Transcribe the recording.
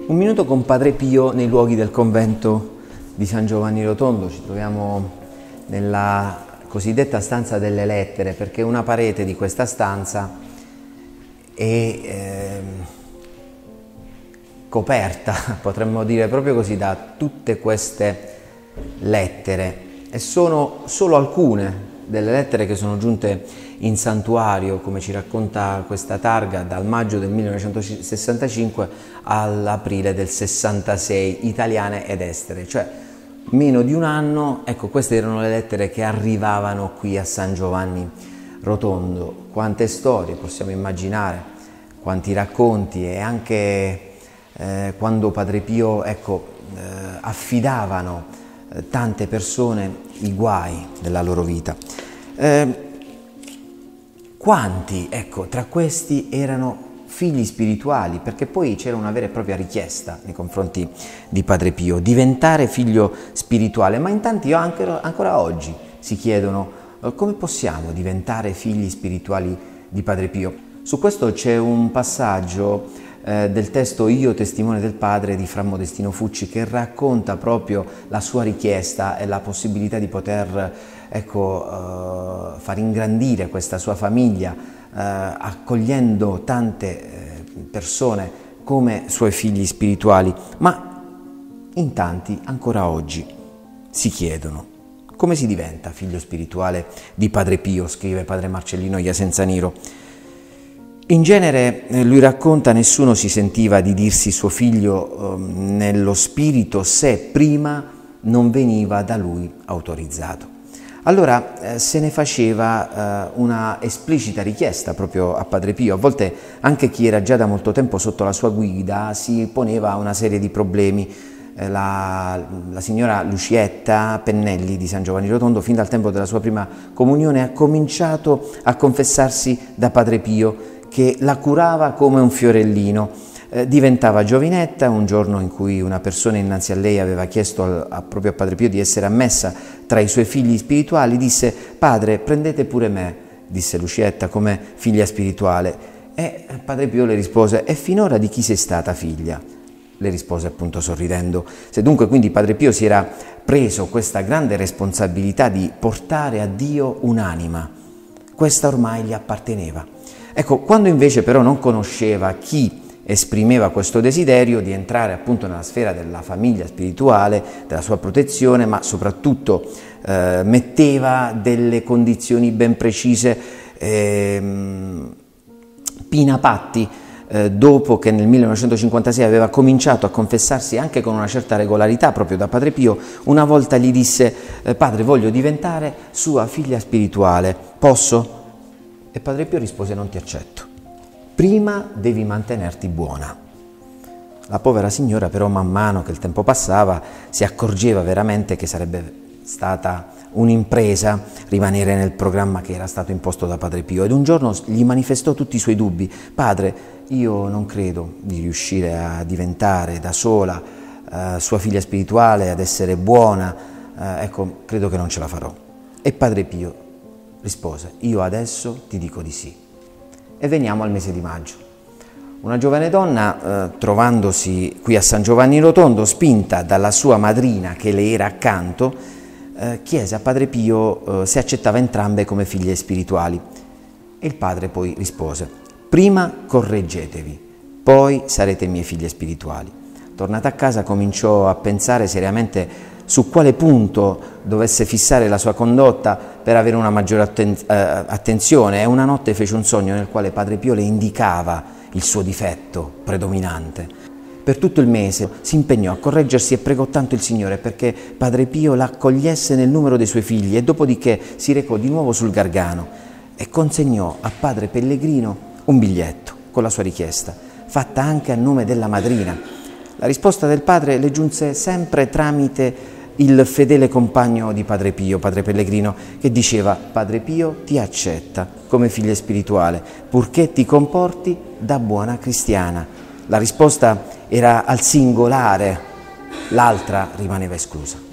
Un minuto con Padre Pio nei luoghi del convento di San Giovanni Rotondo. Ci troviamo nella cosiddetta stanza delle lettere, perché una parete di questa stanza è coperta, potremmo dire proprio così, da tutte queste lettere, e sono solo alcune delle lettere che sono giunte in santuario, come ci racconta questa targa, dal maggio del 1965 all'aprile del 66, italiane ed estere, cioè meno di un anno. Ecco, queste erano le lettere che arrivavano qui a San Giovanni Rotondo. Quante storie possiamo immaginare, quanti racconti, e anche quando Padre Pio affidavano tante persone i guai della loro vita. Quanti, tra questi erano figli spirituali, perché poi c'era una vera e propria richiesta nei confronti di Padre Pio, diventare figlio spirituale, ma in tanti ancora oggi si chiedono come possiamo diventare figli spirituali di Padre Pio. Su questo c'è un passaggio del testo Io, testimone del Padre di Fra Modestino Fucci, che racconta proprio la sua richiesta e la possibilità di poter far ingrandire questa sua famiglia, accogliendo tante persone come suoi figli spirituali. Ma in tanti ancora oggi si chiedono come si diventa figlio spirituale di Padre Pio, scrive Padre Marcellino Iasenzaniro. In genere, lui racconta, nessuno si sentiva di dirsi suo figlio nello spirito se prima non veniva da lui autorizzato. Allora se ne faceva una esplicita richiesta proprio a Padre Pio. A volte anche chi era già da molto tempo sotto la sua guida si poneva una serie di problemi. La signora Lucietta Pennelli di San Giovanni Rotondo, fin dal tempo della sua prima comunione, ha cominciato a confessarsi da Padre Pio, che la curava come un fiorellino. Diventava giovinetta. Un giorno in cui una persona innanzi a lei aveva chiesto proprio a Padre Pio di essere ammessa tra i suoi figli spirituali, disse: «Padre, prendete pure me», disse Lucietta, «come figlia spirituale». E Padre Pio le rispose: «E finora di chi sei stata figlia?» Le rispose appunto sorridendo. Se dunque quindi Padre Pio si era preso questa grande responsabilità di portare a Dio un'anima, questa ormai gli apparteneva. Ecco, quando invece però non conosceva chi esprimeva questo desiderio di entrare appunto nella sfera della famiglia spirituale, della sua protezione, ma soprattutto metteva delle condizioni ben precise. Pina Patti, dopo che nel 1956 aveva cominciato a confessarsi anche con una certa regolarità proprio da Padre Pio, una volta gli disse: «Padre, voglio diventare sua figlia spirituale, posso?» E Padre Pio rispose: «Non ti accetto. Prima devi mantenerti buona». La povera signora però, man mano che il tempo passava, si accorgeva veramente che sarebbe stata un'impresa rimanere nel programma che era stato imposto da Padre Pio, ed un giorno gli manifestò tutti i suoi dubbi: «Padre, io non credo di riuscire a diventare da sola sua figlia spirituale, ad essere buona, credo che non ce la farò». E Padre Pio rispose: «Io adesso ti dico di sì». E veniamo al mese di maggio. Una giovane donna, trovandosi qui a San Giovanni Rotondo, spinta dalla sua madrina che le era accanto, chiese a Padre Pio se accettava entrambe come figlie spirituali. E il padre poi rispose: «Prima correggetevi, poi sarete mie figlie spirituali». Tornata a casa cominciò a pensare seriamente su quale punto dovesse fissare la sua condotta per avere una maggiore attenzione, e una notte fece un sogno nel quale Padre Pio le indicava il suo difetto predominante. Per tutto il mese si impegnò a correggersi e pregò tanto il Signore perché Padre Pio l'accogliesse nel numero dei suoi figli, e dopodiché si recò di nuovo sul Gargano e consegnò a Padre Pellegrino un biglietto con la sua richiesta, fatta anche a nome della madrina. La risposta del padre le giunse sempre tramite il fedele compagno di Padre Pio, Padre Pellegrino, che diceva: «Padre Pio ti accetta come figlia spirituale, purché ti comporti da buona cristiana». La risposta era al singolare, l'altra rimaneva esclusa.